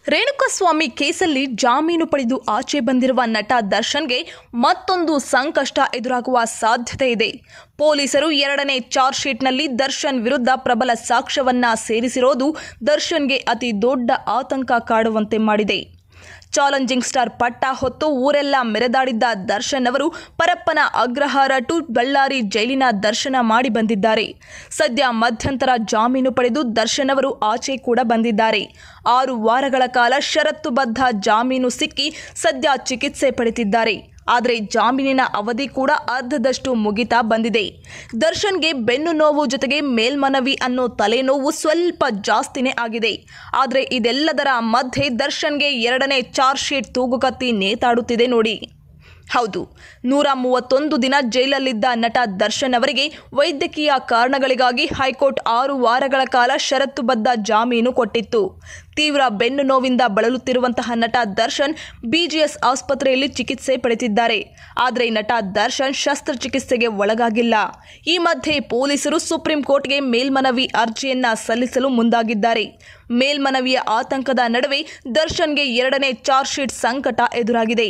ರೇಣುಕಾಸ್ವಾಮಿ ಕೇಸಲ್ಲಿ ಜಾಮೀನು ಪಡೆದು ಆಚೆ ಬಂದಿರುವ ನಟ ದರ್ಶನ್ಗೆ ಮತ್ತೊಂದು ಸಂಕಷ್ಟ ಎದುರಾಗುವ ಸಾಧ್ಯತೆ ಇದೆ. ಪೊಲೀಸರು ಎರಡನೇ ಚಾರ್ಜ್ ಶೀಟ್ನಲ್ಲಿ ದರ್ಶನ್ ವಿರುದ್ಧ ಪ್ರಬಲ ಸಾಕ್ಷ್ಯವನ್ನ ಸೇರಿಸಿರೋದು ದರ್ಶನ್ಗೆ ಅತಿ ದೊಡ್ಡ ಆತಂಕ ಕಾಡುವಂತೆ ಮಾಡಿದೆ. ಚಾಲೆಂಜಿಂಗ್ ಸ್ಟಾರ್ ಪಟ್ಟ ಹೊತ್ತು ಊರೆಲ್ಲ ಮೆರೆದಾಡಿದ್ದ ದರ್ಶನ್ ಅವರು ಪರಪ್ಪನ ಅಗ್ರಹಾರ ಟು ಬಳ್ಳಾರಿ ಜೈಲಿನ ದರ್ಶನ ಮಾಡಿ ಬಂದಿದ್ದಾರೆ. ಸದ್ಯ ಮಧ್ಯಂತರ ಜಾಮೀನು ಪಡೆದು ದರ್ಶನ್ ಅವರು ಆಚೆ ಕೂಡ ಬಂದಿದ್ದಾರೆ. 6 ವಾರಗಳ ಕಾಲ ಷರತ್ತುಬದ್ಧ ಜಾಮೀನು ಸಿಕ್ಕಿ ಸದ್ಯ ಚಿಕಿತ್ಸೆ ಪಡೆದಿದ್ದಾರೆ. ಆದರೆ ಜಾಮೀನಿನ ಅವಧಿ ಕೂಡ ಅರ್ಧದಷ್ಟು ಮುಗಿತಾ ಬಂದಿದೆ. ದರ್ಶನ್ಗೆ ಬೆನ್ನು ನೋವು ಜೊತೆಗೆ ಮೇಲ್ಮನವಿ ಅನ್ನೋ ತಲೆನೋವು ಸ್ವಲ್ಪ ಜಾಸ್ತಿನೇ ಆಗಿದೆ. ಆದರೆ ಇದೆಲ್ಲದರ ಮಧ್ಯೆ ದರ್ಶನ್ಗೆ ಎರಡನೇ ಚಾರ್ಜ್ ಶೀಟ್ ತೂಗುಕತ್ತಿ ನೇತಾಡುತ್ತಿದೆ ನೋಡಿ. ಹೌದು, 131 ದಿನ ಜೈಲಲ್ಲಿದ್ದ ನಟ ದರ್ಶನ್ ಅವರಿಗೆ ವೈದ್ಯಕೀಯ ಕಾರಣಗಳಿಗಾಗಿ ಹೈಕೋರ್ಟ್ 6 ವಾರಗಳ ಕಾಲ ಷರತ್ತುಬದ್ಧ ಜಾಮೀನು ಕೊಟ್ಟಿತ್ತು. ತೀವ್ರ ಬೆನ್ನು ನೋವಿಂದ ಬಳಲುತ್ತಿರುವಂತಹ ನಟ ದರ್ಶನ್ ಬಿಜಿಎಸ್ ಆಸ್ಪತ್ರೆಯಲ್ಲಿ ಚಿಕಿತ್ಸೆ ಪಡೆದಿದ್ದಾರೆ. ಆದರೆ ನಟ ದರ್ಶನ್ ಶಸ್ತ್ರಚಿಕಿತ್ಸೆಗೆ ಒಳಗಾಗಿಲ್ಲ. ಈ ಮಧ್ಯೆ ಪೊಲೀಸರು ಸುಪ್ರೀಂ ಕೋರ್ಟ್ಗೆ ಮೇಲ್ಮನವಿ ಅರ್ಜಿಯನ್ನ ಸಲ್ಲಿಸಲು ಮುಂದಾಗಿದ್ದಾರೆ. ಮೇಲ್ಮನವಿಯ ಆತಂಕದ ನಡುವೆ ದರ್ಶನ್ಗೆ ಎರಡನೇ ಚಾರ್ಜ್ ಶೀಟ್ ಸಂಕಟ ಎದುರಾಗಿದೆ.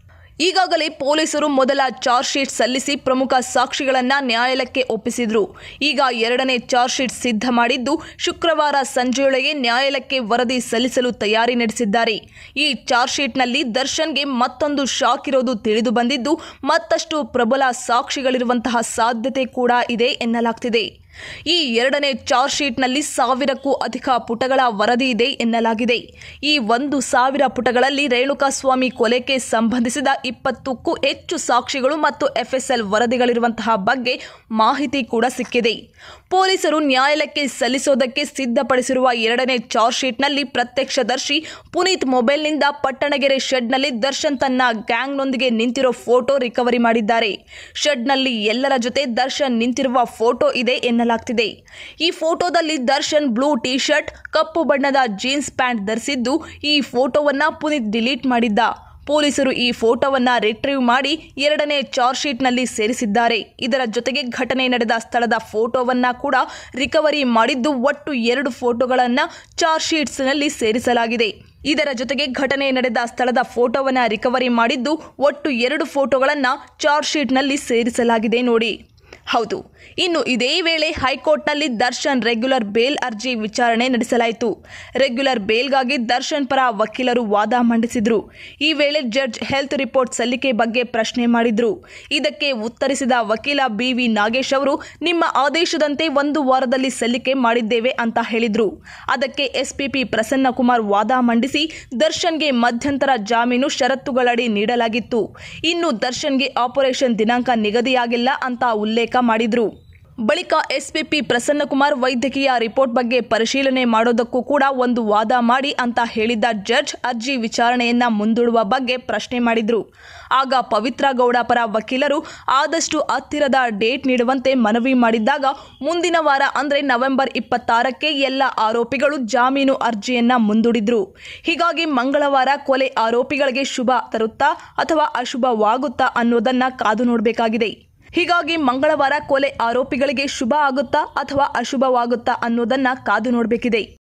ಈಗಾಗಲೇ ಪೊಲೀಸರು ಮೊದಲ ಚಾರ್ಜ್ ಶೀಟ್ ಸಲ್ಲಿಸಿ ಪ್ರಮುಖ ಸಾಕ್ಷಿಗಳನ್ನು ನ್ಯಾಯಾಲಯಕ್ಕೆ ಒಪ್ಪಿಸಿದ್ರು. ಈಗ ಎರಡನೇ ಚಾರ್ಜ್ ಶೀಟ್ ಸಿದ್ಧ ಮಾಡಿದ್ದು ಶುಕ್ರವಾರ ಸಂಜೆಯೊಳಗೆ ನ್ಯಾಯಾಲಯಕ್ಕೆ ವರದಿ ಸಲ್ಲಿಸಲು ತಯಾರಿ ನಡೆಸಿದ್ದಾರೆ. ಈ ಚಾರ್ಜ್ ಶೀಟ್ನಲ್ಲಿ ದರ್ಶನ್ಗೆ ಮತ್ತೊಂದು ಶಾಕ್ ಇರೋದು ತಿಳಿದು ಬಂದಿದ್ದು ಮತ್ತಷ್ಟು ಪ್ರಬಲ ಸಾಕ್ಷಿಗಳಿರುವಂತಹ ಸಾಧ್ಯತೆ ಕೂಡ ಇದೆ ಎನ್ನಲಾಗ್ತಿದೆ. ಈ ಎರಡನೇ ಚಾರ್ಜ್ ಶೀಟ್ನಲ್ಲಿ 1000ಕ್ಕೂ ಅಧಿಕ ಪುಟಗಳ ವರದಿ ಇದೆ ಎನ್ನಲಾಗಿದೆ. ಈ 1000 ಪುಟಗಳಲ್ಲಿ ರೇಣುಕಾಸ್ವಾಮಿ ಕೊಲೆಗೆ ಸಂಬಂಧಿಸಿದ 20ಕ್ಕೂ ಹೆಚ್ಚು ಸಾಕ್ಷಿಗಳು ಮತ್ತು ಎಫ್ಎಸ್ಎಲ್ ವರದಿಗಳಿರುವಂತಹ ಬಗ್ಗೆ ಮಾಹಿತಿ ಕೂಡ ಸಿಕ್ಕಿದೆ. ಪೊಲೀಸರು ನ್ಯಾಯಾಲಯಕ್ಕೆ ಸಲ್ಲಿಸೋದಕ್ಕೆ ಸಿದ್ಧಪಡಿಸಿರುವ ಎರಡನೇ ಚಾರ್ಜ್ ಶೀಟ್ನಲ್ಲಿ ಪ್ರತ್ಯಕ್ಷದರ್ಶಿ ಪುನೀತ್ ಮೊಬೈಲ್ನಿಂದ ಪಟ್ಟಣಗೆರೆ ಶೆಡ್ನಲ್ಲಿ ದರ್ಶನ್ ತನ್ನ ಗ್ಯಾಂಗ್ನೊಂದಿಗೆ ನಿಂತಿರೋ ಫೋಟೋ ರಿಕವರಿ ಮಾಡಿದ್ದಾರೆ. ಶೆಡ್ನಲ್ಲಿ ಎಲ್ಲರ ಜೊತೆ ದರ್ಶನ್ ನಿಂತಿರುವ ಫೋಟೋ ಇದೆ ಎನ್ನಲಾಗ್ತಿದೆ. ಈ ಫೋಟೋದಲ್ಲಿ ದರ್ಶನ್ ಬ್ಲೂ ಟಿ ಶರ್ಟ್, ಕಪ್ಪು ಬಣ್ಣದ ಜೀನ್ಸ್ ಪ್ಯಾಂಟ್ ಧರಿಸಿದ್ದು, ಈ ಫೋಟೋವನ್ನ ಪುನೀತ್ ಡಿಲೀಟ್ ಮಾಡಿದ್ದ. ಪೊಲೀಸರು ಈ ಫೋಟೋವನ್ನ ರಿಟ್ರೀವ್ ಮಾಡಿ ಎರಡನೇ ಚಾರ್ಜ್ ಶೀಟ್ನಲ್ಲಿ ಸೇರಿಸಿದ್ದಾರೆ. ಇದರ ಜೊತೆಗೆ ಘಟನೆ ನಡೆದ ಸ್ಥಳದ ಫೋಟೋವನ್ನ ಕೂಡ ರಿಕವರಿ ಮಾಡಿದ್ದು ಒಟ್ಟು 2 ಫೋಟೋಗಳನ್ನು ಚಾರ್ಜ್ ಶೀಟ್ಸ್ನಲ್ಲಿ ಸೇರಿಸಲಾಗಿದೆ. ಇದರ ಜೊತೆಗೆ ಘಟನೆ ನಡೆದ ಸ್ಥಳದ ಫೋಟೋವನ್ನ ರಿಕವರಿ ಮಾಡಿದ್ದು ಒಟ್ಟು 2 ಫೋಟೋಗಳನ್ನು ಚಾರ್ಜ್ ಶೀಟ್ನಲ್ಲಿ ಸೇರಿಸಲಾಗಿದೆ ನೋಡಿ. ಹೌದು, ಇನ್ನು ಇದೇ ವೇಳೆ ಹೈಕೋರ್ಟ್ನಲ್ಲಿ ದರ್ಶನ್ ರೆಗ್ಯುಲರ್ ಬೇಲ್ ಅರ್ಜಿ ವಿಚಾರಣೆ ನಡೆಸಲಾಯಿತು. ರೆಗ್ಯುಲರ್ ಬೇಲ್ಗಾಗಿ ದರ್ಶನ್ ಪರ ವಕೀಲರು ವಾದ ಮಂಡಿಸಿದ್ರು. ಈ ವೇಳೆ ಜಡ್ಜ್ ಹೆಲ್ತ್ ರಿಪೋರ್ಟ್ ಸಲ್ಲಿಕೆ ಬಗ್ಗೆ ಪ್ರಶ್ನೆ ಮಾಡಿದ್ರು. ಇದಕ್ಕೆ ಉತ್ತರಿಸಿದ ವಕೀಲ BV ನಾಗೇಶ್ ಅವರು ನಿಮ್ಮ ಆದೇಶದಂತೆ 1 ವಾರದಲ್ಲಿ ಸಲ್ಲಿಕೆ ಮಾಡಿದ್ದೇವೆ ಅಂತ ಹೇಳಿದ್ರು. ಅದಕ್ಕೆ SPP ಪ್ರಸನ್ನಕುಮಾರ್ ವಾದ ಮಂಡಿಸಿ ದರ್ಶನ್ಗೆ ಮಧ್ಯಂತರ ಜಾಮೀನು ಷರತ್ತುಗಳಡಿ ನೀಡಲಾಗಿತ್ತು. ಇನ್ನು ದರ್ಶನ್ಗೆ ಆಪರೇಷನ್ ದಿನಾಂಕ ನಿಗದಿಯಾಗಿಲ್ಲ ಅಂತ ಉಲ್ಲೇಖ ಮಾಡಿದ್ರು. ಬಳಿಕ SPP ಪ್ರಸನ್ನಕುಮಾರ್ ವೈದ್ಯಕೀಯ ರಿಪೋರ್ಟ್ ಬಗ್ಗೆ ಪರಿಶೀಲನೆ ಮಾಡೋದಕ್ಕೂ ಕೂಡ ಒಂದು ವಾದ ಮಾಡಿ ಅಂತ ಹೇಳಿದ್ದ ಜಡ್ಜ್ ಅರ್ಜಿ ವಿಚಾರಣೆಯನ್ನ ಮುಂದೂಡುವ ಬಗ್ಗೆ ಪ್ರಶ್ನೆ ಮಾಡಿದ್ರು. ಆಗ ಪವಿತ್ರ ಗೌಡ ಪರ ವಕೀಲರು ಆದಷ್ಟು ಹತ್ತಿರದ ಡೇಟ್ ನೀಡುವಂತೆ ಮನವಿ ಮಾಡಿದ್ದಾಗ ಮುಂದಿನ ವಾರ ಅಂದ್ರೆ ನವೆಂಬರ್ 26ಕ್ಕೆ ಎಲ್ಲ ಆರೋಪಿಗಳು ಜಾಮೀನು ಅರ್ಜಿಯನ್ನ ಮುಂದೂಡಿದ್ರು. ಹೀಗಾಗಿ ಮಂಗಳವಾರ ಕೊಲೆ ಆರೋಪಿಗಳಿಗೆ ಶುಭ ತರುತ್ತಾ ಅಥವಾ ಅಶುಭವಾಗುತ್ತಾ ಅನ್ನೋದನ್ನ ಕಾದು ನೋಡಬೇಕಾಗಿದೆ. ಹೀಗಾಗಿ ಮಂಗಳವಾರ ಕೊಲೆ ಆರೋಪಿಗಳಿಗೆ ಶುಭ ಆಗುತ್ತಾ ಅಥವಾ ಅಶುಭವಾಗುತ್ತಾ ಅನ್ನೋದನ್ನ ಕಾದು ನೋಡಬೇಕಿದೆ.